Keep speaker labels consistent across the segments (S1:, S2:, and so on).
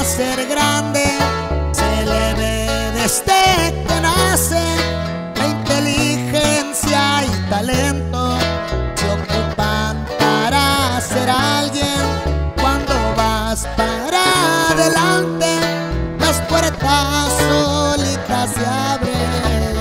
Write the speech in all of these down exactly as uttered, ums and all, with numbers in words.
S1: ser grande se le ve desde que nace. La inteligencia y talento se ocupan para ser alguien. Cuando vas para adelante, las puertas solitas se abren.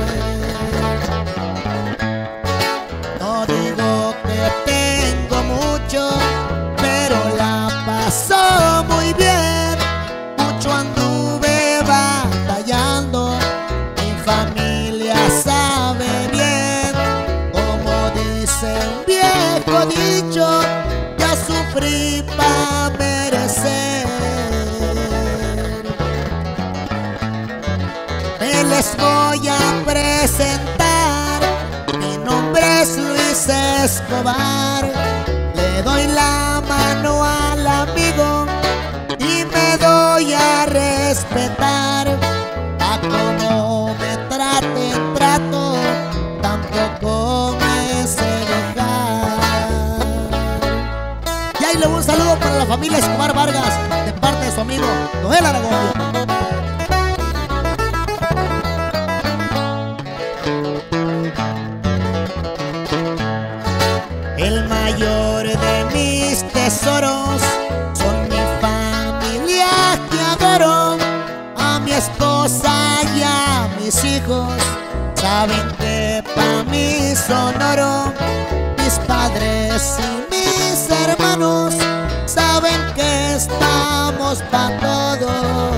S1: No digo que tengo mucho, pero la paso muy bien. Mucho anduve batallando, mi familia sabe bien. Como dice un viejo dicho, ya sufrí pa' merecer. Me les voy a presentar, mi nombre es Luis Escobar. Le doy la mano al amigo y me doy a respetar. A como me traten, trato, tampoco me sé dejar. Y ahí le doy un saludo para la familia Escobar Vargas, de parte de su amigo Noel Aragón. El mayor de mis tesoros son mi familia que adoro. A mi esposa y a mis hijos saben que pa' mí son oro. Mis padres y mis hermanos saben que estamos pa' todo.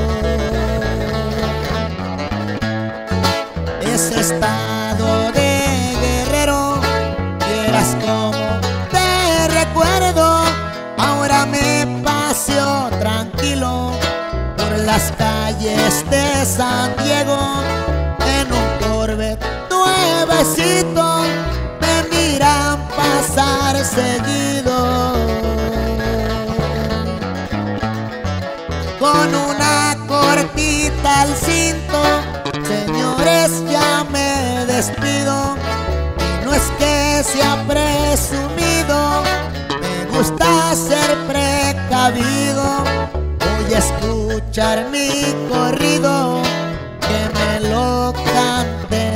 S1: Ese estado de Guerrero, vieras como te recuerdo. Ahora me paseo tranquilo por las calles de San Diego. En un Corvette nuevecito me miran pasar seguido. Con una cortita al cinto, señores, ya me despido. Y no es que sea presumido, me gusta ser precavido. Voy a escuchar mi corrido, que me lo cante